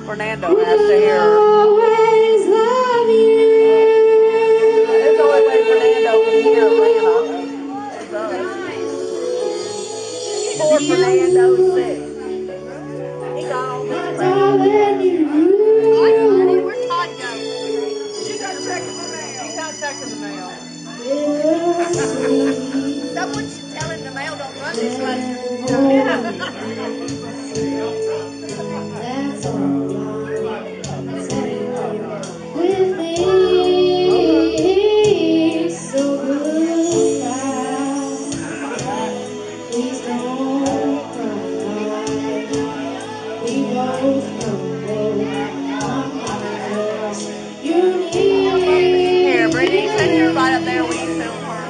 Fernando has to hear. Always love you. There's the only way Fernando can hear Atlanta. Poor Fernando, sick. He got all this crap. Where's Todd go? She's not checking the mail. He's not checking the mail. Someone should tell him the mail don't run this way. That's all with me. So goodbye. Please don't cry. We both know you need. Here, Brittany, send her right up there when you film her.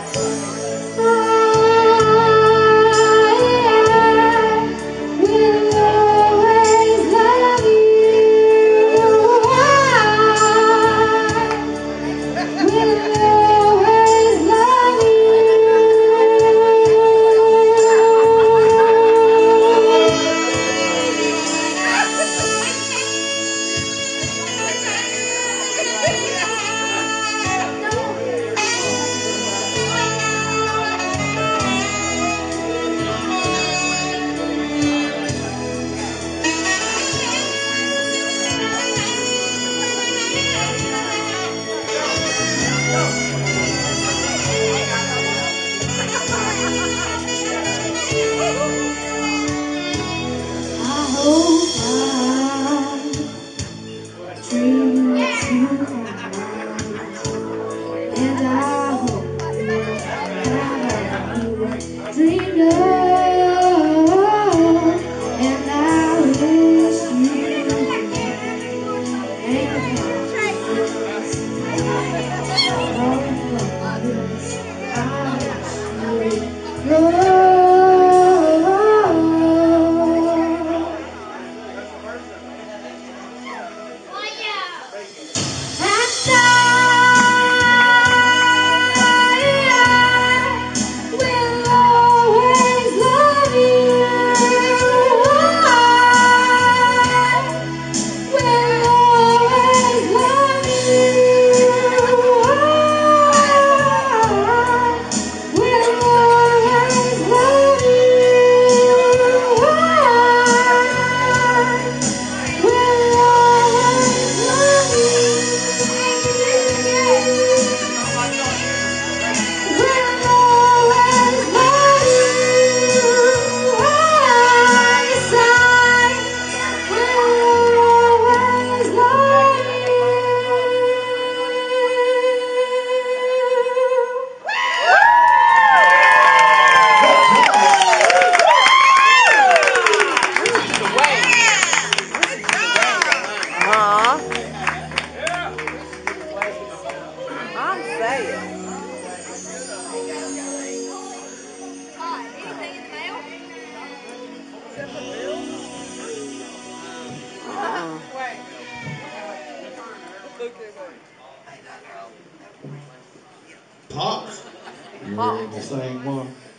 I'm saying. Todd, anything in the mail? Pops. You ready to sing more?